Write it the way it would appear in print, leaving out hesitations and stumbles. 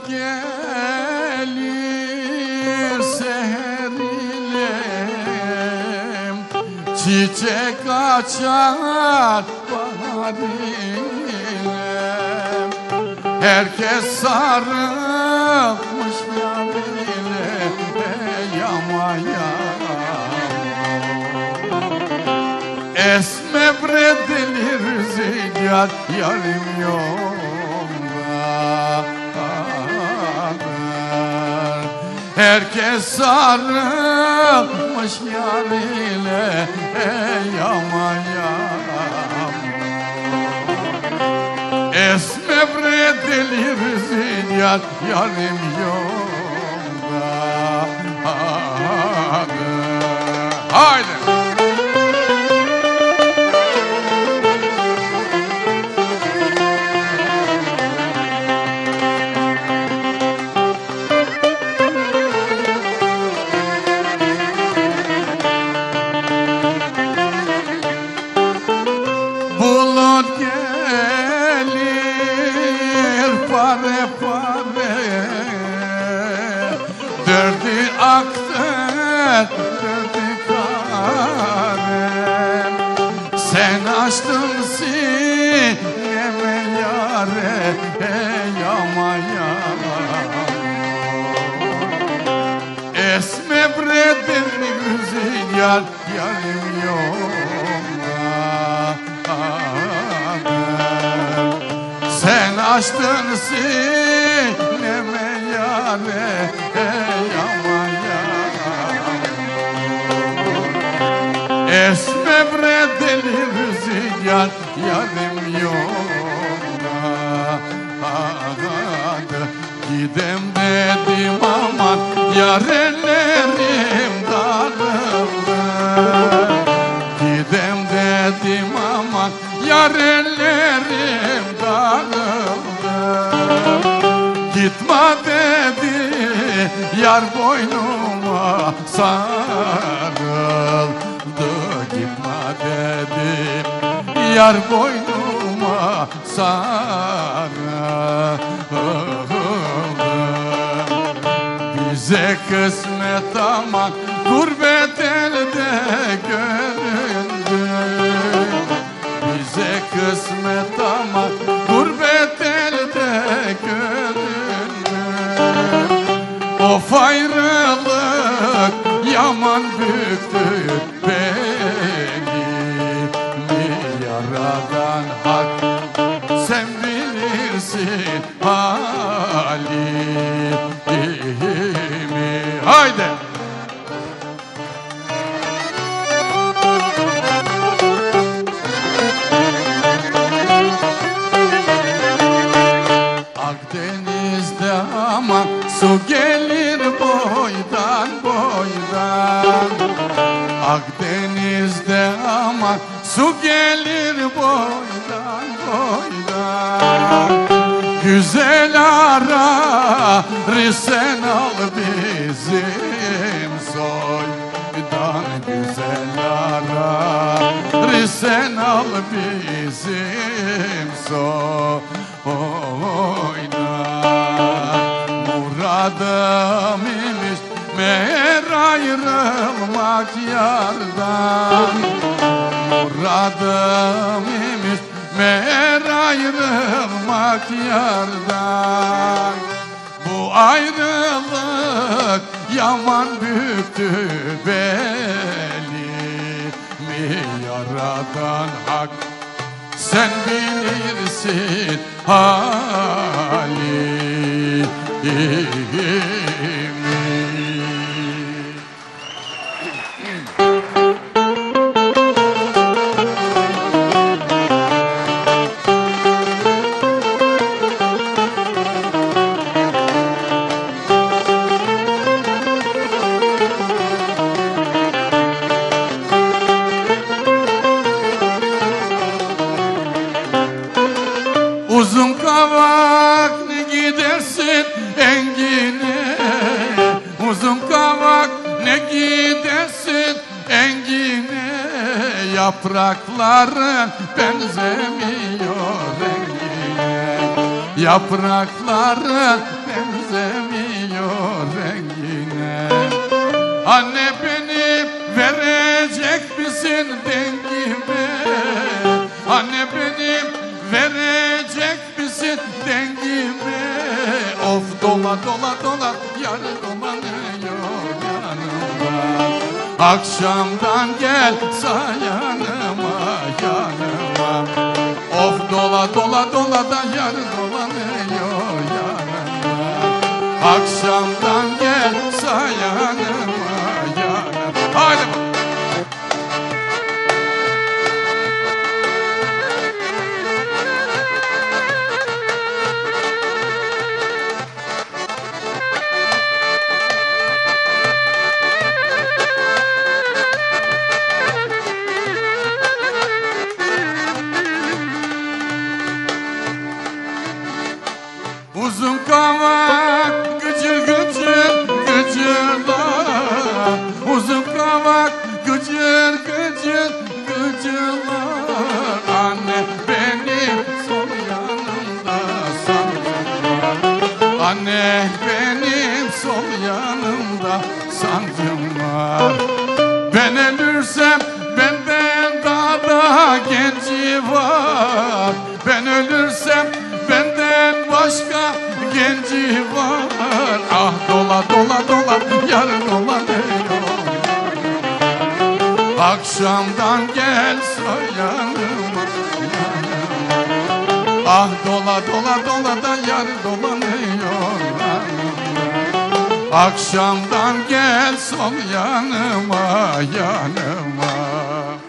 gelir seher ile, çiçek açar bahar ile. Herkes sarılmış yarine, yama yama. Esme bredilir rüzgar, yarim yoldadır. Herkes sarılmış yarine, yama yama. Esme bredilir rüzgar, yarim yoldadır. Haydi! Derdi aktar, derdi karem. Sen açtın sineme yâre, yama yama. Esme bredin rüzgar, yarim yoldadır. Sen açtın sineme yâre, yama yama. Esme bredeli rüzgar, yarim yoldadır. Gidem dedim aman, yar ellerim darıldı. Gidem dedim aman, yar ellerim darıldı. Gitme dedi, yar boynuma sarıldı. Gitme dedi, yar boynuma sarıldı. Bize kısmet aman, gurbet elde göründü. Bize kısmet aman, gurbet elde göründü. Of ayrılık yaman büktü beni, mi yaradan hak, sen bilirsin halimi. Haydi! Akdeniz'de aman su gelir boydan boydan. Akdeniz'de aman su gelir boydan boydan. Güzel ararı sen al bizim soydan. Güzel ararı sen al bizim soydan. Muradım imiş meğer ayrılmak yardan. Muradım imiş meğer ayrılmak yardan. Bu ayrılık yaman büktü belimi. Yaradan hak, sen bilirsin halimi. Uzun kavak ne gidersin engine, uzun kavak ne gidersin engine. Yaprakların benzemiyor rengine, yaprakların benzemiyor rengine. Anne beni verecek misin dengime? Anne beni verecek misin dengime? Of dola dola dola yar dolanıyor yanımda. Akşamdan gel yanıma yanıma. Of dola dola dola da yar dolanıyor yanıma. Akşamdan gel yanıma yanıma. Haydi bak. Uzun kavak gıcır gıcır gıcırlar. Uzun kavak gıcır gıcır gıcırlar. Anne benim sol yanımda sancım var. Anne benim sol yanımda sancım var. Ben ölürsem benden daha genci var. Ben ölürsem benden başka genci var. Ah dola dola dola yar dolanıyor. Akşamdan gel yanıma yanıma. Ah dola dola dola da yar dolanıyor yanıma. Akşamdan gel sol yanıma yanıma.